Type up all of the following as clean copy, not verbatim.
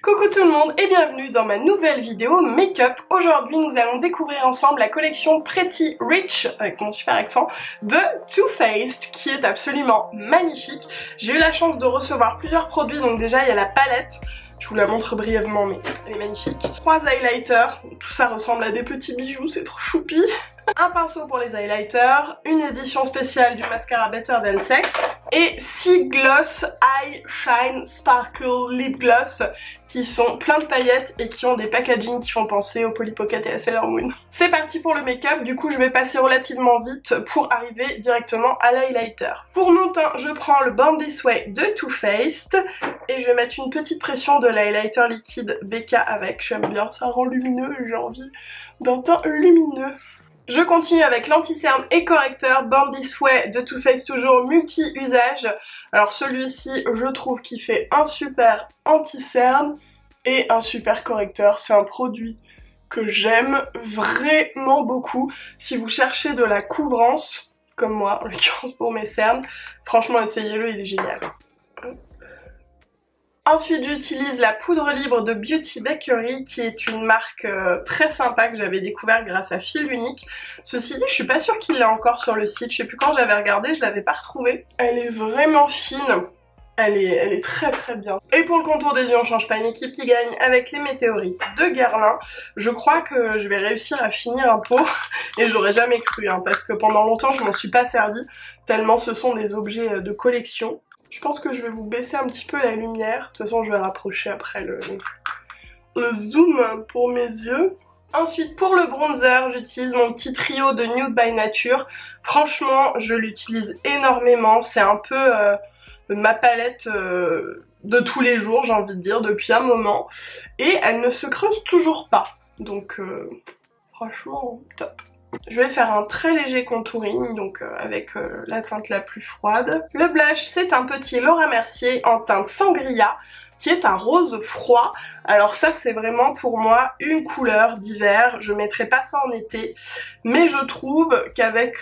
Coucou tout le monde et bienvenue dans ma nouvelle vidéo make-up. Aujourd'hui nous allons découvrir ensemble la collection Pretty Rich, avec mon super accent, de Too Faced qui est absolument magnifique. J'ai eu la chance de recevoir plusieurs produits, donc déjà il y a la palette. Je vous la montre brièvement mais elle est magnifique. 3 highlighters, tout ça ressemble à des petits bijoux, c'est trop choupi. Un pinceau pour les highlighters, une édition spéciale du mascara Better Than Sex et 6 gloss Eye Shine Sparkle Lip Gloss qui sont plein de paillettes et qui ont des packaging qui font penser au Polly Pocket et à Sailor Moon. C'est parti pour le make-up, du coup je vais passer relativement vite pour arriver directement à l'highlighter. Pour mon teint, je prends le Born This Way de Too Faced et je vais mettre une petite pression de l'highlighter liquide BK avec, j'aime bien, ça rend lumineux, j'ai envie d'un teint lumineux. Je continue avec l'anti-cerne et correcteur Born This Way de Too Faced, toujours multi-usage. Alors celui-ci, je trouve qu'il fait un super anti-cerne et un super correcteur. C'est un produit que j'aime vraiment beaucoup. Si vous cherchez de la couvrance, comme moi, en l'occurrence pour mes cernes, franchement essayez-le, il est génial. Ensuite j'utilise la poudre libre de Beauty Bakery qui est une marque très sympa que j'avais découvert grâce à Fil Unique. Ceci dit je suis pas sûre qu'il l'ait encore sur le site, je sais plus quand j'avais regardé, je l'avais pas retrouvée. Elle est vraiment fine, elle est très très bien. Et pour le contour des yeux on change pas, une équipe qui gagne avec les météorites de Guerlain. Je crois que je vais réussir à finir un pot et j'aurais jamais cru hein, parce que pendant longtemps je m'en suis pas servi tellement ce sont des objets de collection. Je pense que je vais vous baisser un petit peu la lumière. De toute façon, je vais rapprocher après le zoom pour mes yeux. Ensuite, pour le bronzer, j'utilise mon petit trio de Nude by Nature. Franchement, je l'utilise énormément. C'est un peu ma palette de tous les jours, j'ai envie de dire, depuis un moment. Et elle ne se creuse toujours pas. Donc, franchement, top. Je vais faire un très léger contouring, donc avec la teinte la plus froide. Le blush, c'est un petit Laura Mercier en teinte Sangria, qui est un rose froid. Alors ça, c'est vraiment pour moi une couleur d'hiver. Je mettrai pas ça en été, mais je trouve qu'avec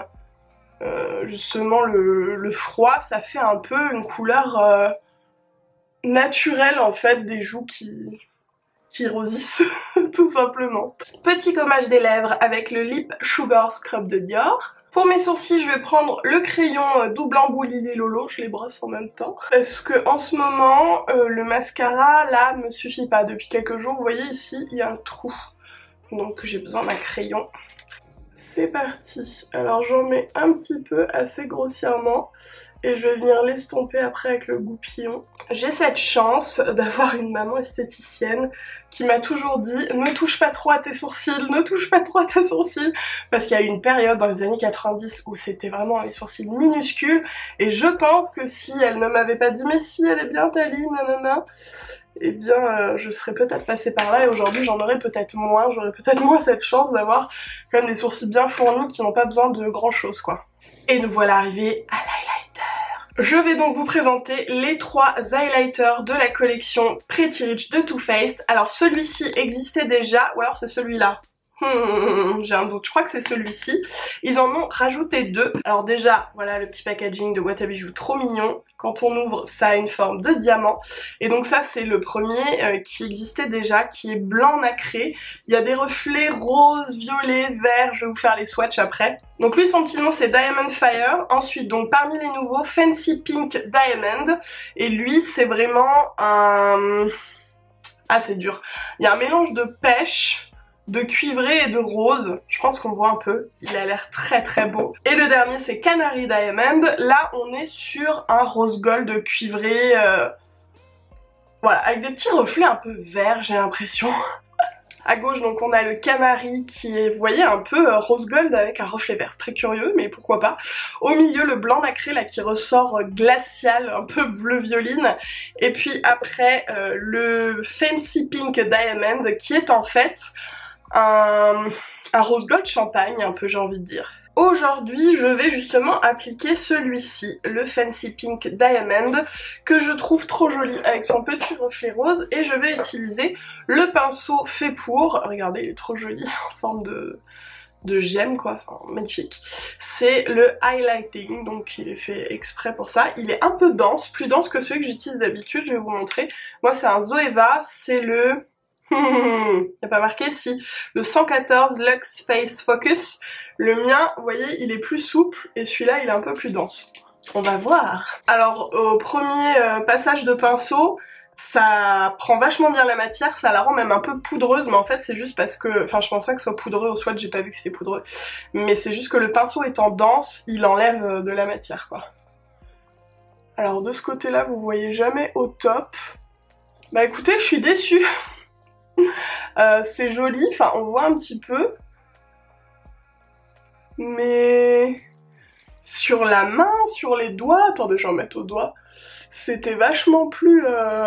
justement le froid, ça fait un peu une couleur naturelle en fait des joues qui rosissent tout simplement. Petit gommage des lèvres avec le Lip Sugar Scrub de Dior. Pour mes sourcils, je vais prendre le crayon Double Embout Lily Lolo, je les brosse en même temps. Parce que en ce moment, le mascara là me suffit pas. Depuis quelques jours, vous voyez ici, il y a un trou. Donc j'ai besoin d'un crayon. C'est parti. Alors j'en mets un petit peu assez grossièrement. Et je vais venir l'estomper après avec le goupillon. J'ai cette chance d'avoir une maman esthéticienne qui m'a toujours dit ne touche pas trop à tes sourcils, ne touche pas trop à tes sourcils. Parce qu'il y a eu une période dans les années 90 où c'était vraiment les sourcils minuscules. Et je pense que si elle ne m'avait pas dit mais si elle est bien ta ligne, nanana, eh bien je serais peut-être passée par là et aujourd'hui j'en aurais peut-être moins. J'aurais peut-être moins cette chance d'avoir quand même des sourcils bien fournis qui n'ont pas besoin de grand chose quoi. Et nous voilà arrivés à l'highlighter. Je vais donc vous présenter les 3 highlighters de la collection Pretty Rich de Too Faced. Alors celui-ci existait déjà, ou alors c'est celui-là. J'ai un doute, je crois que c'est celui-ci. Ils en ont rajouté 2. Alors déjà, voilà le petit packaging de boîte à bijoux trop mignon. Quand on ouvre, ça a une forme de diamant. Et donc ça, c'est le premier qui existait déjà, qui est blanc nacré. Il y a des reflets rose, violet, vert. Je vais vous faire les swatchs après. Donc lui, son petit nom, c'est Diamond Fire. Ensuite, donc parmi les nouveaux, Fancy Pink Diamond. Et lui, c'est vraiment un... Ah, c'est dur. Il y a un mélange de pêche, de cuivré et de rose, je pense qu'on voit un peu, il a l'air très très beau. Et le dernier c'est Canary Diamond, là on est sur un rose gold cuivré, voilà, avec des petits reflets un peu verts j'ai l'impression. À gauche donc on a le Canary qui est, vous voyez, un peu rose gold avec un reflet vert, c'est très curieux mais pourquoi pas. Au milieu le blanc nacré là qui ressort glacial, un peu bleu violine. Et puis après le Fancy Pink Diamond qui est en fait un rose gold champagne un peu j'ai envie de dire. Aujourd'hui je vais justement appliquer celui-ci, le Fancy Pink Diamond, que je trouve trop joli avec son petit reflet rose, et je vais utiliser le pinceau fait pour, regardez il est trop joli en forme de gemme quoi, enfin magnifique. C'est le highlighting, donc il est fait exprès pour ça. Il est un peu dense, plus dense que celui que j'utilise d'habitude, je vais vous montrer. Moi c'est un Zoeva, c'est le... il n'y a pas marqué, si, le 114 Luxe Face Focus. Le mien, vous voyez, il est plus souple et celui-là il est un peu plus dense. On va voir. Alors au premier passage de pinceau, ça prend vachement bien la matière, ça la rend même un peu poudreuse, mais en fait c'est juste parce que, enfin je pense pas que ce soit poudreux au swatch, j'ai pas vu que c'était poudreux, mais c'est juste que le pinceau étant dense, il enlève de la matière quoi. Alors de ce côté là vous voyez jamais au top. Bah écoutez, je suis déçue. C'est joli, enfin on voit un petit peu, mais sur la main, sur les doigts, attendez je vais en mettre au doigt, c'était vachement plus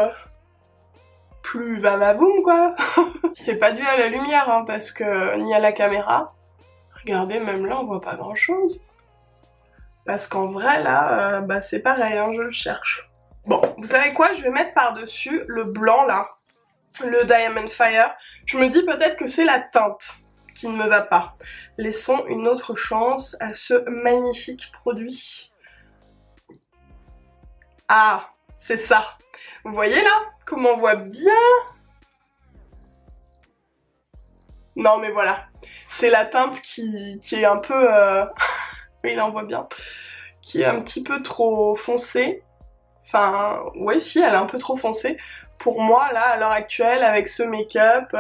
va-va-voum quoi. C'est pas dû à la lumière hein, parce que ni à la caméra. Regardez, même là on voit pas grand chose. Parce qu'en vrai là, bah c'est pareil, hein, je le cherche. Bon, vous savez quoi, je vais mettre par-dessus le blanc là, le Diamond Fire. Je me dis peut-être que c'est la teinte qui ne me va pas. Laissons une autre chance à ce magnifique produit. Ah, c'est ça. Vous voyez là comment on voit bien? Non mais voilà, c'est la teinte qui est un peu... oui là on voit bien. Qui est un petit peu trop foncée. Enfin, ouais si, elle est un peu trop foncée. Pour moi là, à l'heure actuelle, avec ce make-up...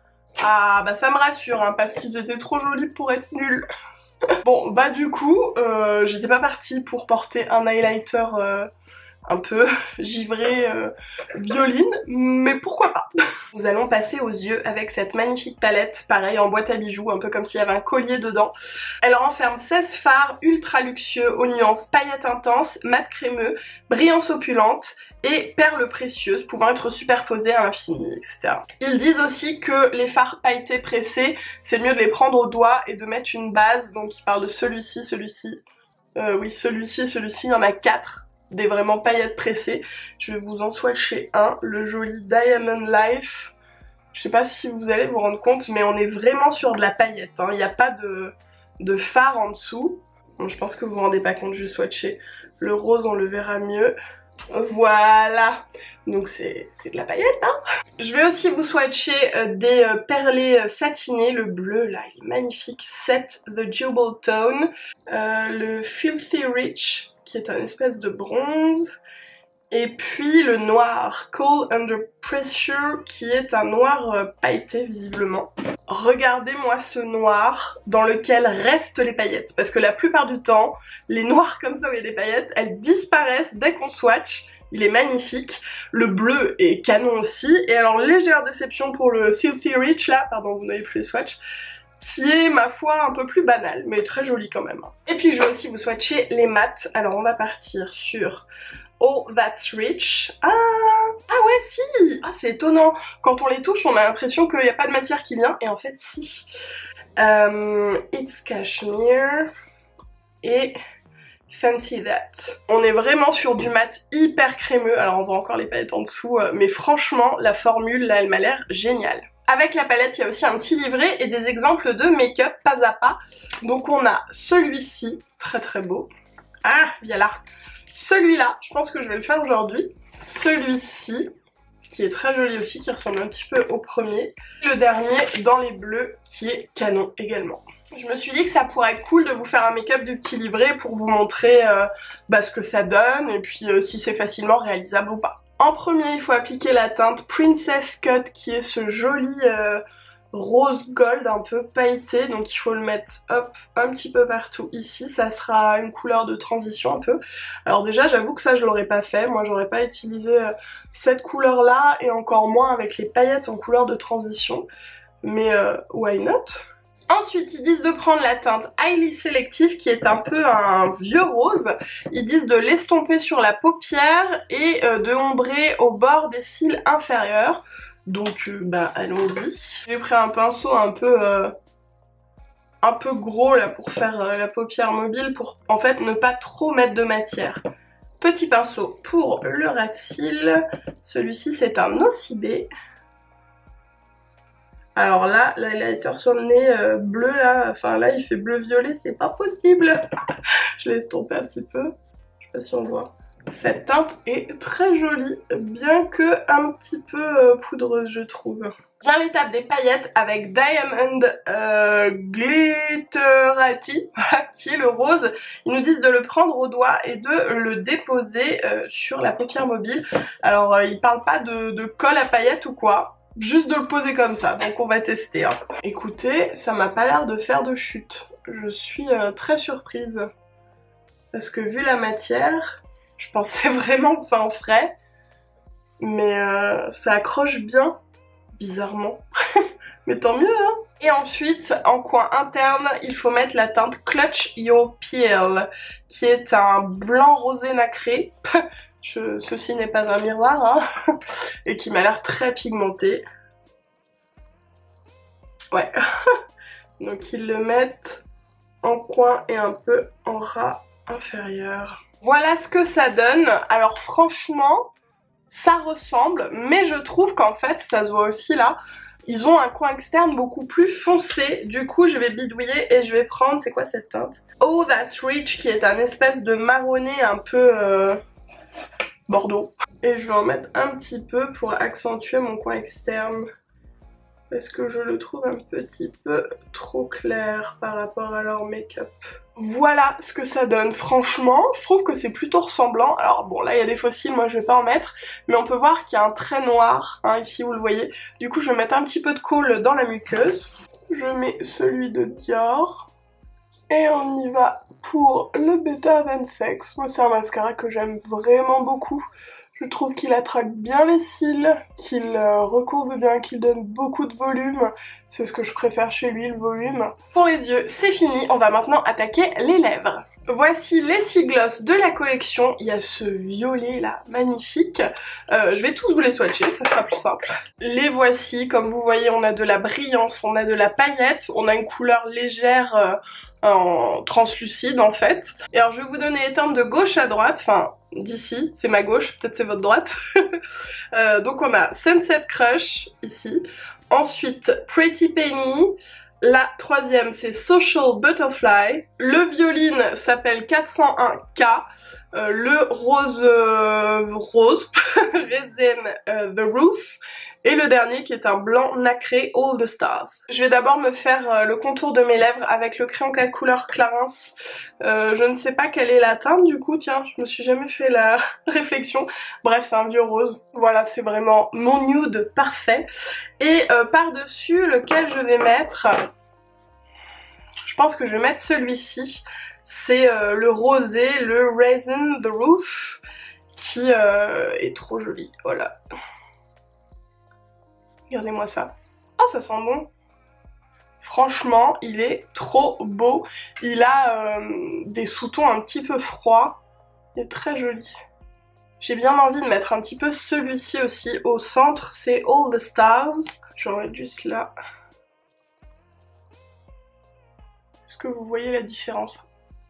ah bah ça me rassure hein, parce qu'ils étaient trop jolis pour être nuls. Bon bah du coup, j'étais pas partie pour porter un highlighter... un peu givré violine, mais pourquoi pas. Nous allons passer aux yeux avec cette magnifique palette, pareil en boîte à bijoux, un peu comme s'il y avait un collier dedans. Elle renferme 16 fards ultra luxueux aux nuances paillettes intenses, mat crémeux, brillance opulente et perles précieuses pouvant être superposées à l'infini, etc. Ils disent aussi que les fards pailletés pressés, c'est mieux de les prendre au doigt et de mettre une base, donc ils parlent de celui-ci, oui celui-ci, il y en a 4. Des vraiment paillettes pressées. Je vais vous en swatcher un, le joli Diamond Life. Je sais pas si vous allez vous rendre compte, mais on est vraiment sur de la paillette, hein. Il n'y a pas de fard en dessous. Bon, je pense que vous vous rendez pas compte, je vais swatcher le rose, on le verra mieux. Voilà, donc c'est de la paillette hein. Je vais aussi vous swatcher des perlés satinés, le bleu là il est magnifique, Set the Jewel Tone, le Filthy Rich qui est un espèce de bronze, et puis le noir Cool Under Pressure qui est un noir pailleté visiblement. Regardez-moi ce noir dans lequel restent les paillettes, parce que la plupart du temps, les noirs comme ça où il y a des paillettes, elles disparaissent dès qu'on swatch. Il est magnifique. Le bleu est canon aussi. Et alors légère déception pour le Filthy Rich là, pardon vous n'avez plus les swatchs, qui est ma foi un peu plus banal, mais très joli quand même. Et puis je vais aussi vous swatcher les mats. Alors on va partir sur All That's Rich. Ah ouais si. Ah c'est étonnant, quand on les touche on a l'impression qu'il n'y a pas de matière qui vient, et en fait si. It's Cashmere et Fancy That. On est vraiment sur du mat hyper crémeux, alors on voit encore les paillettes en dessous, mais franchement la formule là elle m'a l'air géniale. Avec la palette, il y a aussi un petit livret et des exemples de make-up pas à pas. Donc on a celui-ci, très très beau. Ah, viens là. Celui-là, je pense que je vais le faire aujourd'hui. Celui-ci, qui est très joli aussi, qui ressemble un petit peu au premier. Le dernier, dans les bleus, qui est canon également. Je me suis dit que ça pourrait être cool de vous faire un make-up du petit livret pour vous montrer ce que ça donne et puis si c'est facilement réalisable ou pas. En premier, il faut appliquer la teinte Princess Cut qui est ce joli rose gold un peu pailleté. Donc il faut le mettre hop un petit peu partout ici. Ça sera une couleur de transition un peu. Alors déjà j'avoue que ça je l'aurais pas fait. Moi j'aurais pas utilisé cette couleur là et encore moins avec les paillettes en couleur de transition. Mais why not? Ensuite, ils disent de prendre la teinte Highly Selective qui est un peu un vieux rose. Ils disent de l'estomper sur la paupière et de ombrer au bord des cils inférieurs. Donc allons-y. J'ai pris un pinceau un peu gros là pour faire la paupière mobile pour en fait ne pas trop mettre de matière. Petit pinceau pour le ras de cils. Celui-ci c'est un Nocibé. Alors là, l'highlighter sur le nez bleu là, enfin là il fait bleu-violet, c'est pas possible. Je laisse tomber un petit peu, je sais pas si on voit. Cette teinte est très jolie, bien que un petit peu poudreuse je trouve. Vient l'étape des paillettes avec Diamond Glitterati, qui est le rose. Ils nous disent de le prendre au doigt et de le déposer sur la paupière mobile. Alors ils parlent pas de colle à paillettes ou quoi. Juste de le poser comme ça, donc on va tester. Hein. Écoutez, ça m'a pas l'air de faire de chute. Je suis très surprise. Parce que vu la matière, je pensais vraiment que ça en ferait. Mais ça accroche bien, bizarrement. Mais tant mieux, hein. Et ensuite, en coin interne, il faut mettre la teinte Clutch Your Peel, qui est un blanc rosé nacré. Ceci n'est pas un miroir, hein, et qui m'a l'air très pigmenté. Ouais. Donc ils le mettent en coin et un peu en ras inférieur. Voilà ce que ça donne. Alors franchement, ça ressemble, mais je trouve qu'en fait, ça se voit aussi là, ils ont un coin externe beaucoup plus foncé. Du coup, je vais bidouiller et je vais prendre, c'est quoi cette teinte? Oh That's Rich, qui est un espèce de marronné un peu... Bordeaux. Et je vais en mettre un petit peu pour accentuer mon coin externe. Parce que je le trouve un petit peu trop clair par rapport à leur make-up. Voilà ce que ça donne. Franchement, je trouve que c'est plutôt ressemblant. Alors bon, là il y a des fossiles, moi je vais pas en mettre. Mais on peut voir qu'il y a un trait noir, hein, ici vous le voyez. Du coup je vais mettre un petit peu de kohl dans la muqueuse. Je mets celui de Dior. Et on y va pour le Better Than Sex. Moi c'est un mascara que j'aime vraiment beaucoup. Je trouve qu'il attraque bien les cils, qu'il recourbe bien, qu'il donne beaucoup de volume. C'est ce que je préfère chez lui, le volume. Pour les yeux, c'est fini. On va maintenant attaquer les lèvres. Voici les 6 glosses de la collection. Il y a ce violet là, magnifique. Je vais tous vous les swatcher, ça sera plus simple. Les voici, comme vous voyez, on a de la brillance, on a de la paillette, on a une couleur légère... en translucide en fait. Et alors je vais vous donner les teintes de gauche à droite, enfin d'ici, c'est ma gauche, peut-être c'est votre droite. Donc on a Sunset Crush ici, ensuite Pretty Penny, la troisième c'est Social Butterfly, le violine s'appelle 401K, le rose Resin The Roof, et le dernier qui est un blanc nacré All the Stars. Je vais d'abord me faire le contour de mes lèvres avec le crayon 4 couleurs Clarins. Je ne sais pas quelle est la teinte du coup, tiens, je me suis jamais fait la réflexion. Bref, c'est un vieux rose. Voilà, c'est vraiment mon nude parfait. Et par-dessus, lequel je vais mettre... Je pense que je vais mettre celui-ci. C'est le rosé, le Raisin The Roof, qui est trop joli, voilà. Regardez-moi ça. Oh, ça sent bon. Franchement, il est trop beau. Il a des sous-tons un petit peu froids. Il est très joli. J'ai bien envie de mettre un petit peu celui-ci aussi au centre. C'est All the Stars. Je vais en mettre juste là. Est-ce que vous voyez la différence?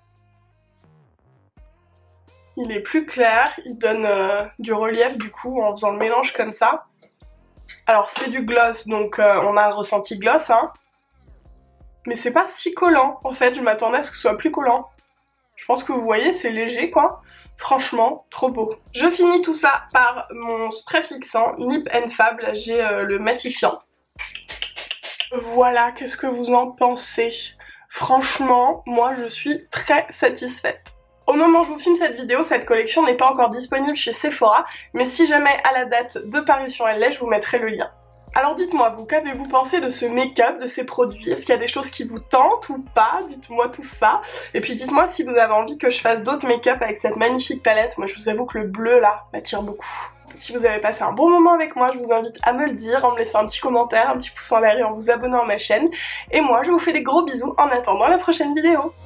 Il est plus clair. Il donne du relief du coup en faisant le mélange comme ça. Alors c'est du gloss, donc on a un ressenti gloss, hein. Mais c'est pas si collant, en fait, je m'attendais à ce que ce soit plus collant. Je pense que vous voyez, c'est léger, quoi. Franchement, trop beau. Je finis tout ça par mon spray fixant Nip & Fab, là j'ai le matifiant. Voilà, qu'est-ce que vous en pensez? Franchement, moi je suis très satisfaite. Au moment où je vous filme cette vidéo, cette collection n'est pas encore disponible chez Sephora, mais si jamais à la date de parution elle l'est, je vous mettrai le lien. Alors dites-moi, vous, qu'avez-vous pensé de ce make-up, de ces produits? Est-ce qu'il y a des choses qui vous tentent ou pas? Dites-moi tout ça. Et puis dites-moi si vous avez envie que je fasse d'autres make-up avec cette magnifique palette. Moi je vous avoue que le bleu là m'attire beaucoup. Si vous avez passé un bon moment avec moi, je vous invite à me le dire en me laissant un petit commentaire, un petit pouce en l'air et en vous abonnant à ma chaîne. Et moi je vous fais des gros bisous en attendant la prochaine vidéo.